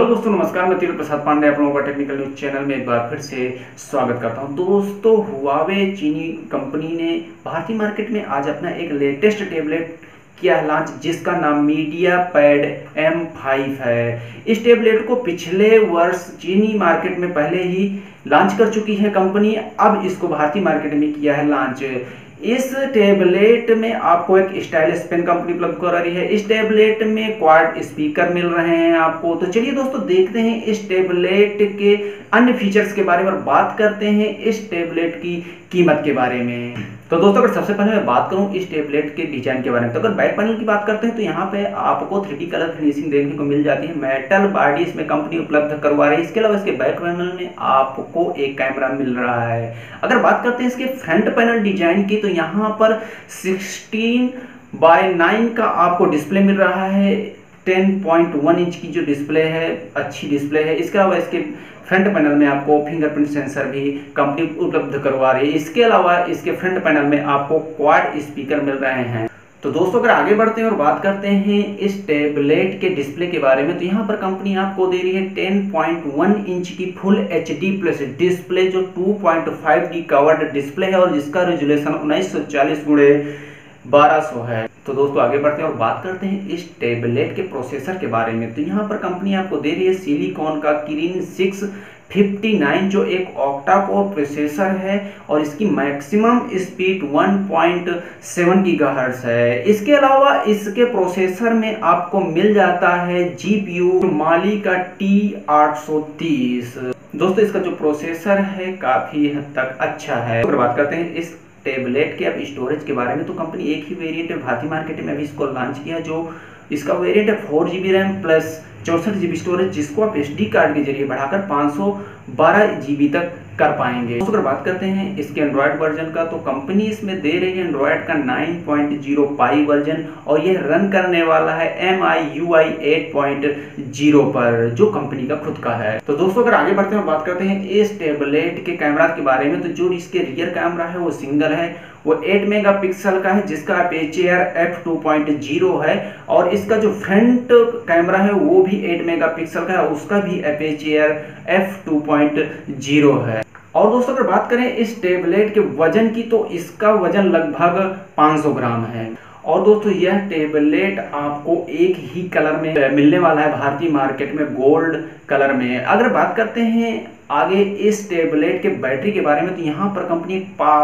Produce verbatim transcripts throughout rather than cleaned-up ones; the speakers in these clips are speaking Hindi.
दोस्तों नमस्कार, मैं तीर प्रसाद पांडे आप लोगों का टेक्निकल न्यूज चैनल में एक बार फिर से स्वागत करता हूं। दोस्तों हुआवे चीनी कंपनी ने भारतीय मार्केट में आज अपना एक लेटेस्ट टैबलेट किया है लॉन्च, जिसका नाम मीडिया पैड एम फाइव है। इस टैबलेट को पिछले वर्ष चीनी मार्केट में पहले ही लॉन्च कर चुकी है कंपनी, अब इसको भारतीय मार्केट में किया है लॉन्च। इस टैबलेट में आपको एक स्टाइलिश पेन कंपनी उपलब्ध करा रही है। इस टैबलेट में क्वाड स्पीकर मिल रहे हैं आपको। तो चलिए दोस्तों देखते हैं इस टैबलेट के अन्य फीचर्स के बारे में और बात करते हैं इस टैबलेट की कीमत के बारे में। तो दोस्तों अगर सबसे पहले मैं बात करूं इस टैबलेट के डिजाइन के बारे में, तो अगर बैक पैनल की बात करते हैं तो यहाँ पे आपको थ्री डी कलर फिनिशिंग देखने को मिल जाती है। मेटल बॉडी इसमें कंपनी उपलब्ध करवा रही है। इसके अलावा इसके बैक पैनल में आपको एक कैमरा मिल रहा है। अगर बात करते हैं इसके फ्रंट पैनल डिजाइन की, तो यहाँ पर सिक्सटीन बाय नाइन का आपको डिस्प्ले मिल रहा है। टेन पॉइंट वन इंच की जो डिस्प्ले है, अच्छी डिस्प्ले है। इसके अलावा इसके फ्रंट पैनल में आपको फिंगरप्रिंट सेंसर भी कंपनी उपलब्ध करवा रही है। इसके अलावा इसके फ्रंट पैनल में आपको क्वाड स्पीकर मिल रहे हैं। तो दोस्तों अगर आगे बढ़ते हैं और बात करते हैं इस टैबलेट के डिस्प्ले के बारे में, तो यहाँ पर कंपनी आपको दे रही है टेन पॉइंट वन इंच की full H D plus display, जो two point five D curved display है और जिसका रेजोल्यूशन उन्नीस सौ चालीस गुणे बारह सौ है। तो दोस्तों आगे बढ़ते हैं और बात करते हैं इस टैबलेट के प्रोसेसर के बारे में, तो यहाँ पर कंपनी आपको दे रही है सिलिकॉन का किरिन सिक्स फिफ्टी नाइन, जो एक ऑक्टा कोर प्रोसेसर है और इसकी maximum speed one point seven gigahertz है। इसके अलावा इसके प्रोसेसर में आपको मिल जाता है जीपीयू माली का टी आठ सौ तीस। दोस्तों इसका जो प्रोसेसर है काफी हद तक अच्छा है। अगर बात करते हैं इस टैबलेट के अब स्टोरेज के बारे में, तो कंपनी एक ही वेरिएंट है भारतीय मार्केट में अभी इसको लॉन्च किया, जो इसका वेरिएंट है four G B RAM plus चौसठ जी बी स्टोरेज, जिसको आप एस डी कार्ड के जरिए बढ़ाकर पाँच सौ बारह जी बी तक कर पाएंगे। तो अगर बात करते हैं इसके एंड्रॉयड वर्जन का, तो कंपनी इसमें दे रही है एंड्रॉयड का nine point zero Pie version और यह रन करने वाला है M I U I eight point zero पर, जो कंपनी का खुद का है। तो दोस्तों अगर आगे बढ़ते हैं और बात करते हैं इस टैबलेट के कैमरा के बारे में, तो जो इसके रियर कैमरा है वो सिंगल है, वो एट मेगापिक्सल का है, जिसका aperture F two point zero है। और इसका जो फ्रंट कैमरा है वो भी एट मेगापिक्सल का है, उसका भी aperture F two point zero है। और दोस्तों अगर बात करें इस टैबलेट के वजन की, तो इसका वजन लगभग पाँच सौ ग्राम है। और दोस्तों यह टैबलेट आपको एक ही कलर में मिलने वाला है भारतीय मार्केट में, गोल्ड कलर में। अगर बात करते हैं आगे इस टैबलेट के बैटरी के बारे में, तो यहाँ पर कंपनी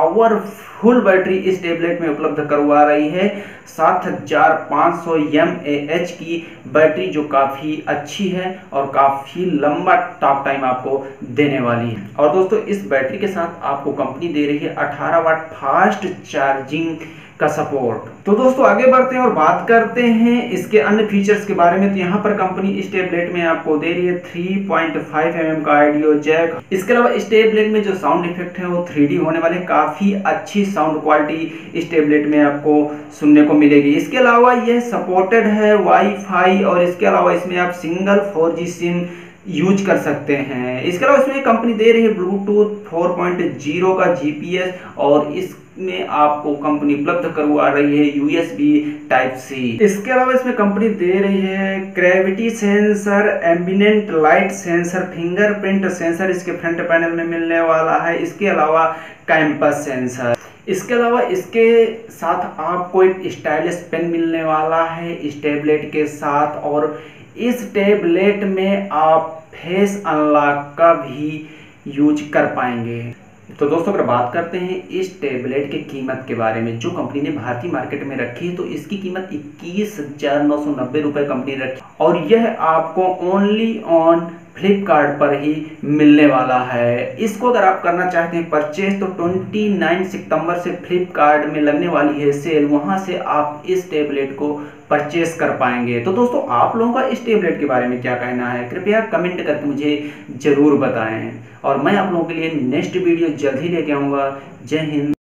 पावरफुल बैटरी इस टैबलेट में उपलब्ध करवा रही है, सात हजार पाँच सौ एम ए एच की बैटरी, जो काफ़ी अच्छी है और काफ़ी लंबा टॉक टाइम आपको देने वाली है। और दोस्तों इस बैटरी के साथ आपको कंपनी दे रही है अठारह वाट फास्ट चार्जिंग का सपोर्ट। तो दोस्तों आगे बढ़ते हैं और बात करते हैं इसके अन्य फीचर्स के बारे में, तो यहाँ पर कंपनी इस टैबलेट में आपको दे रही है three point five M M का ऑडियो जैक। इसके अलावा इस टैबलेट में जो साउंड इफेक्ट है वो थ्री डी होने वाले, काफी अच्छी साउंड क्वालिटी इस टैबलेट में आपको सुनने को मिलेगी। इसके अलावा यह सपोर्टेड है वाईफाई और इसके अलावा इसमें आप single four G SIM use कर सकते हैं। इसके अलावा इसमें कंपनी दे रही है ब्लूटूथ फोर पॉइंट ज़ीरो का जी पी एस और इसमें आपको कंपनी उपलब्ध करवा रही है U S B type C. इसके अलावा इसमें कंपनी दे रही है gravity sensor, ambient light sensor, fingerprint sensor इसके फ्रंट पैनल में मिलने वाला है। इसके अलावा कैंपस सेंसर। इसके अलावा इसके साथ आपको एक स्टाइलिश पेन मिलने वाला है इस टैबलेट के साथ, और इस टैबलेट में आप फेस अनलॉक का भी यूज कर पाएंगे। तो दोस्तों अगर बात करते हैं इस टैबलेट के कीमत के बारे में, जो कंपनी ने भारतीय मार्केट में रखी है, तो इसकी कीमत इक्कीस हजार नौ सौ नब्बे रुपए कंपनी रखी और यह आपको ओनली ऑन फ्लिपकार्ट पर ही मिलने वाला है। इसको अगर आप करना चाहते हैं परचेज, तो उनतीस सितंबर से फ्लिपकार्ट में लगने वाली है सेल, वहां से आप इस टैबलेट को परचेस कर पाएंगे। तो दोस्तों आप लोगों का इस टैबलेट के बारे में क्या कहना है, कृपया कमेंट करके मुझे जरूर बताएं और मैं आप लोगों के लिए नेक्स्ट वीडियो जल्द ही लेके आऊँगा। जय हिंद।